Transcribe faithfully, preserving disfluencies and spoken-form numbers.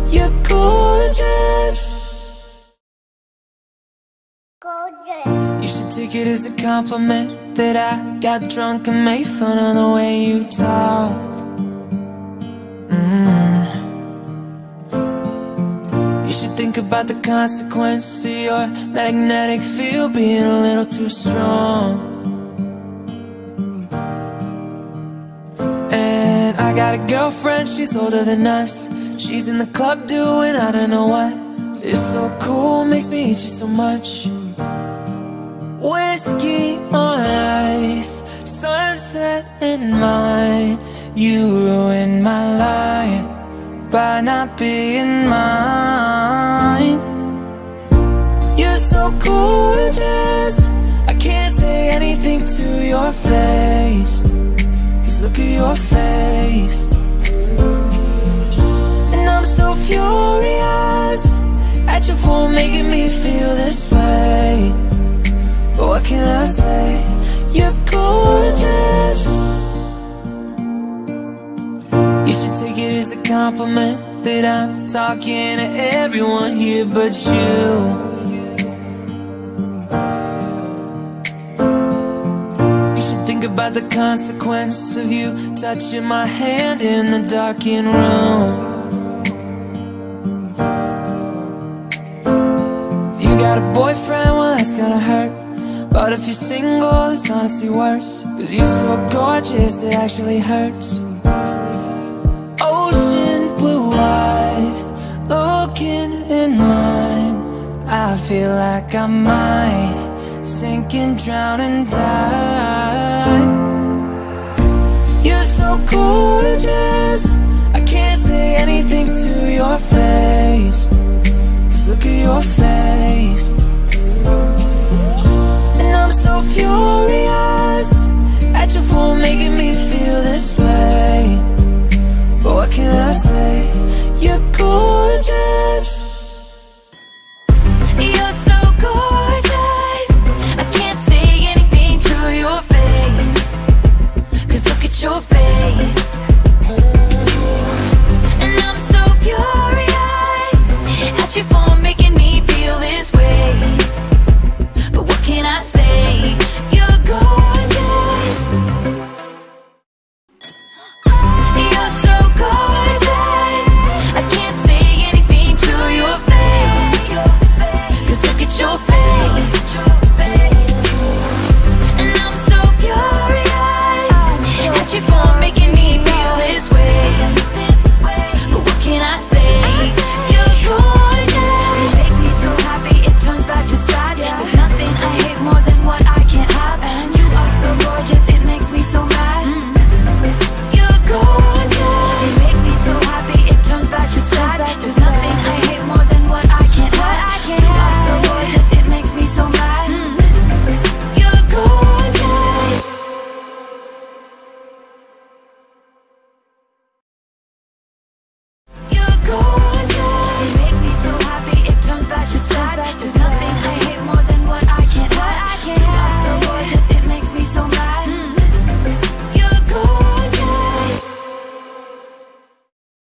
you're gorgeous. You should take it as a compliment that I got drunk and made fun of the way you talk. mm. You should think about the consequence of your magnetic field being a little too strong. And I got a girlfriend, she's older than us. She's in the club doing I don't know what. It's so cool, makes me hate you so much. Whiskey on ice, sunset in mine. You ruined my life by not being mine. You're so gorgeous, I can't say anything to your face. 'Cause look at your face. And I'm so furious at your phone making me feel this way. But what can I say? You're gorgeous. You should take it as a compliment that I'm talking to everyone here but you. You should think about the consequence of you touching my hand in the darkened room. If you got a boyfriend, well that's gonna hurt. But if you're single, it's honestly worse. 'Cause you're so gorgeous, it actually hurts. Ocean blue eyes, looking in mine. I feel like I might sink and drown and die. You're so gorgeous, I can't say anything to your face. 'Cause look at your face. I'm so furious at your phone making me feel this way. But what can I say? You're gorgeous. You're so gorgeous, I can't say anything to your face. 'Cause look at your face. And I'm so furious at your phone